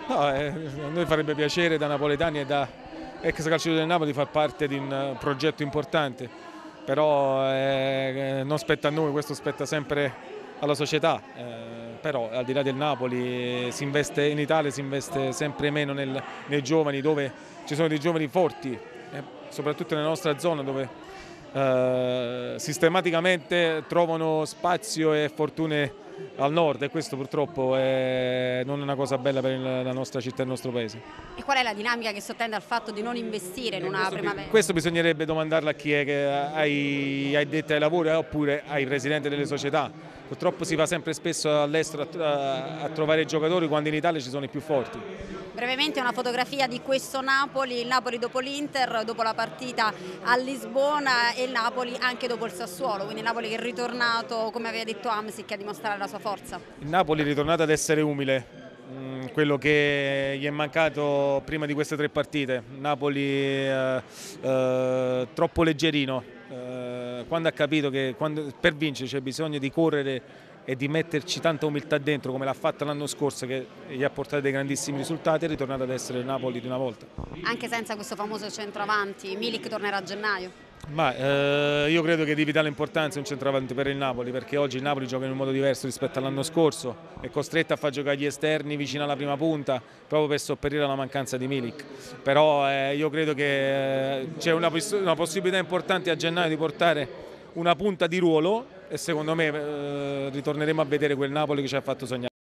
No, a noi farebbe piacere da napoletani e da ex calciatori del Napoli far parte di un progetto importante, però non spetta a noi, questo spetta sempre alla società, però al di là del Napoli in Italia si investe sempre meno nei giovani, dove ci sono dei giovani forti, soprattutto nella nostra zona dove sistematicamente trovano spazio e fortune al nord, e questo purtroppo non è una cosa bella per la nostra città e il nostro paese. E qual è la dinamica che sottende al fatto di non investire in una primavera? Questo bisognerebbe domandarlo a chi è ai addetti ai lavori oppure ai presidenti delle società. Purtroppo si va sempre spesso all'estero a trovare giocatori quando in Italia ci sono i più forti. Brevemente una fotografia di questo Napoli, il Napoli dopo l'Inter, dopo la partita a Lisbona, e il Napoli anche dopo il Sassuolo, quindi il Napoli che è ritornato, come aveva detto Hamsik, a dimostrare la sua forza. Il Napoli è ritornato ad essere umile, quello che gli è mancato prima di queste tre partite. Napoli troppo leggerino, quando ha capito che per vincere c'è bisogno di correre e di metterci tanta umiltà dentro, come l'ha fatto l'anno scorso, che gli ha portato dei grandissimi risultati, è ritornato ad essere il Napoli di una volta. Anche senza questo famoso centroavanti, Milik tornerà a gennaio. Ma io credo che di vitale importanza un centravanti per il Napoli, perché oggi il Napoli gioca in un modo diverso rispetto all'anno scorso, è costretto a far giocare gli esterni vicino alla prima punta proprio per sopperire alla mancanza di Milik. Però io credo che c'è una possibilità importante a gennaio di portare una punta di ruolo, e secondo me ritorneremo a vedere quel Napoli che ci ha fatto sognare.